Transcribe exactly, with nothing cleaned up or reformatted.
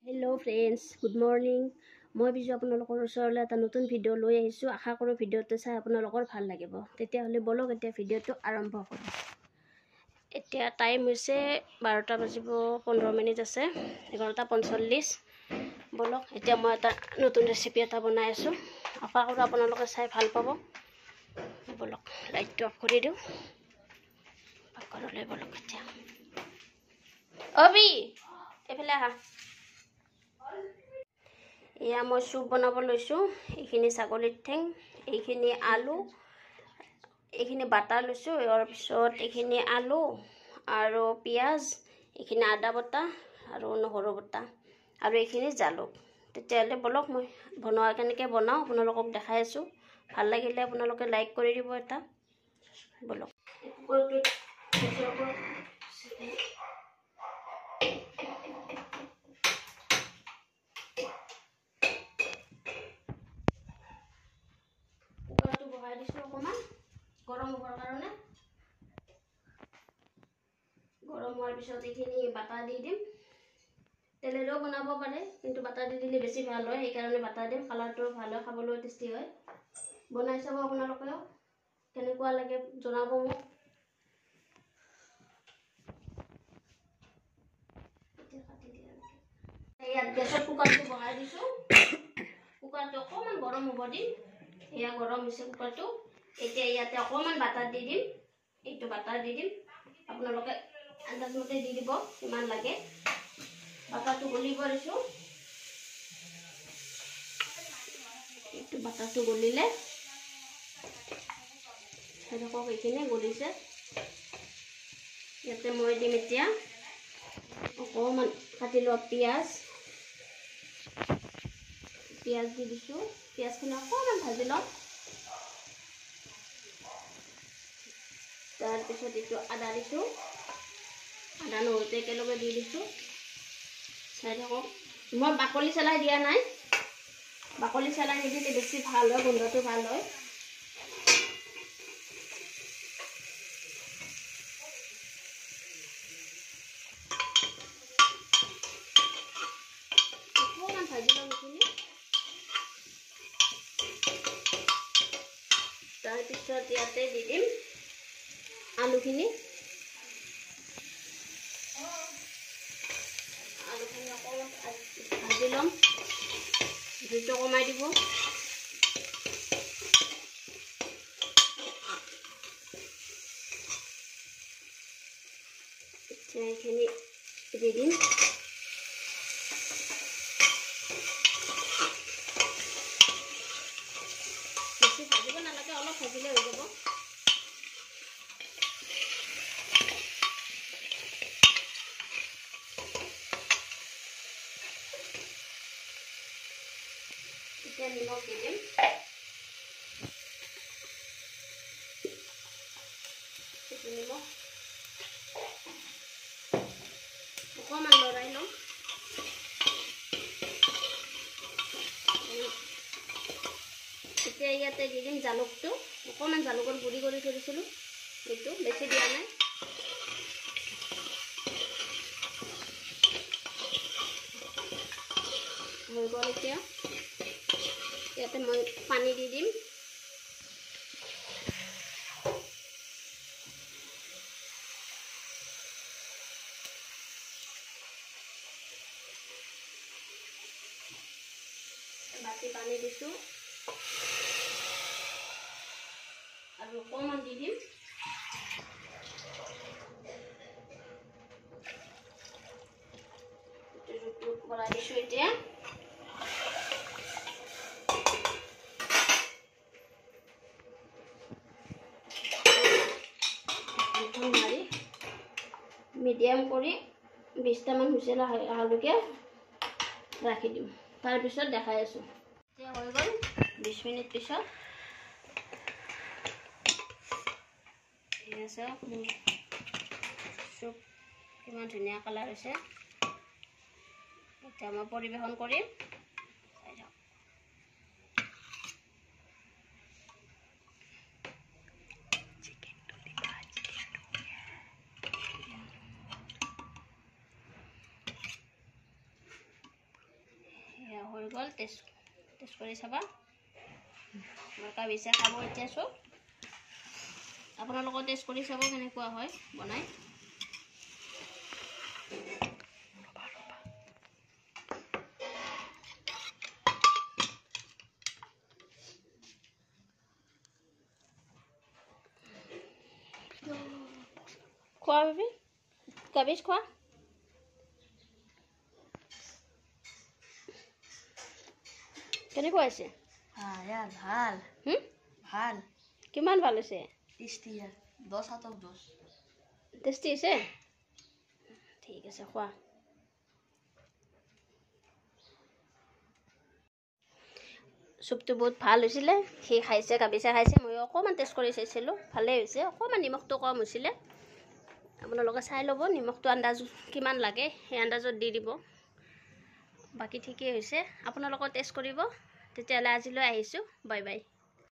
Hello' friends, good morning. মই বিজু আপোনালোকৰ ওচৰলৈ এটা নতুন ভিডিঅ' লৈ আহিছোঁ। আশা কৰোঁ ভিডিঅ'টো চাই আপোনালোকৰ ভাল লাগিব। তেতিয়াহ'লে বলক এতিয়া ভিডিঅ'টো আৰম্ভ কৰোঁ। এতিয়া টাইম হৈছে বাৰটা বাজিব পোন্ধৰ মিনিট আছে, এঘাৰটা পঞ্চল্লিছ। বলক এতিয়া মই এটা নতুন ৰেচিপি এটা বনাই আছোঁ। আশা কৰোঁ আপোনালোকে চাই ভাল পাব। বলক লাইটটো অফ কৰি দিওঁ। পাকঘৰলৈ বলক এতিয়া। অবি এইফালে আহা। এয়া মই চুপ বনাব লৈছোঁ। এইখিনি ছাগলীৰ ঠেং, এইখিনি আলু, এইখিনি বাটাৰ লৈছোঁ। ইয়াৰ পিছত এইখিনি আলু আৰু পিঁয়াজ, এইখিনি আদা বটা আৰু নহৰু বটা আৰু এইখিনি জালুক। তেতিয়াহ'লে বলক মই বনোৱা কেনেকৈ বনাওঁ আপোনালোকক দেখাই আছোঁ। ভাল লাগিলে আপোনালোকে লাইক কৰি দিব এটা। বলক বহাই দিছোঁ অকণমান গৰম হ'বৰ কাৰণে। গৰম হোৱাৰ পিছত এইখিনি বাটাৰ দি দিম। তেলেৰেও বনাব পাৰে, কিন্তু বাটাৰ দি দিলে বেছি ভাল হয়, সেইকাৰণে বাটাৰ দিম। কালাৰটো ভাল হয়, খাবলৈও টেষ্টি হয়। বনাই চাব আপোনালোকেও, কেনেকুৱা লাগে জনাব মোক। ইয়াত গেছত কুকাৰটো বহাই দিছোঁ। কুকাৰটো অকণমান গৰম হ'ব দিম। এয়া গৰম হৈছে কুকাৰটো। এতিয়া ইয়াতে অকণমান বাটাৰ দি দিম। এইটো বাটাৰ দি দিম। আপোনালোকে আন্দাজমতে দি দিব কিমান লাগে। বাটাৰটো গলিব দিছোঁ। এইটো বাটাৰটো গলিলে সেনেকক এইখিনি গলিছে। ইয়াতে মই দিম এতিয়া অকণমান কাটি লোৱা পিঁয়াজ। পিঁয়াজ দি দিছোঁ। পিঁয়াজখিনি অকণমান ভাজি লওঁ। তাৰপিছত এইটো আদা দিছোঁ। আদা নহৰুটো একেলগে দি দিছোঁ। চাই থাকক। মই বাকলি চেলাই দিয়া নাই। বাকলি চেলাই নিদিলে বেছি ভাল হয়, গোন্ধটো ভাল হয়। অকণমান ভাজি লওঁ এইখিনি। তাৰপিছত ইয়াতে দি দিম আলুখিনি। আলুখিনি অকণমান ভাজি ল'ম। জুইটো কমাই দিব। এতিয়া এইখিনি দি দিম। বেছি ভাজিব নালাগে, অলপ ভাজিলে হৈ যাব। এতিয়া নিমখ দি দিম। এইটো নিমখ অকণমান লৰাই লওঁ। এতিয়া ইয়াতে দি দিম জালুকটো। অকণমান জালুকৰ গুড়ি কৰি থৈ দিছিলোঁ, এইটো বেছি দিয়া নাই। হৈ গ'ল। এতিয়া ইয়াতে মই পানী দি দিম। বাতি পানী দিছোঁ আৰু অকণমান দি দিম। জুইটো বঢ়াই দিছোঁ এতিয়া। মাৰি মিডিয়াম কৰি বিছটামান হুইচেল অহালৈকে ৰাখি দিম। তাৰপিছত দেখাই আছোঁ। এতিয়া হৈ গ'ল বিছ মিনিট পিছত। ঠিক আছে, চুপ কিমান ধুনীয়া কালাৰ হৈছে। এতিয়া মই পৰিৱেশন কৰিম। চাই যাওক। গ'ল টেষ্ট টেষ্ট কৰি চাবা মোৰ কাবিছে খাব এতিয়া চব আপোনালোকৰ টেষ্ট কৰি চাব কেনেকুৱা হয় বনাই খোৱা বেবি কাবিজ খোৱা কেনেকুৱা হৈছে Ah, ya, ভাল হুম ভাল কিমান ভাল হৈছে টেষ্টি দহ আটক দহ টেষ্টি হৈছে ঠিক আছে খোৱা চুপটো বহুত ভাল হৈছিলে সি খাইছে কাবিছে খাইছে মই অকণমান টেষ্ট কৰি চাইছিলোঁ ভালেই হৈছে অকণমান নিমখটো কম হৈছিলে আপোনালোকে চাই ল'ব নিমখটো আন্দাজ কিমান লাগে সেই আন্দাজত দি দিব বাকী ঠিকেই হৈছে আপোনালোকৰ টেষ্ট কৰিব তেতিয়াহ'লে আজিলৈ আহিছোঁ বাই বাই